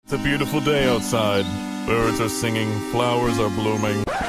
It's a beautiful day outside. Birds are singing, flowers are blooming.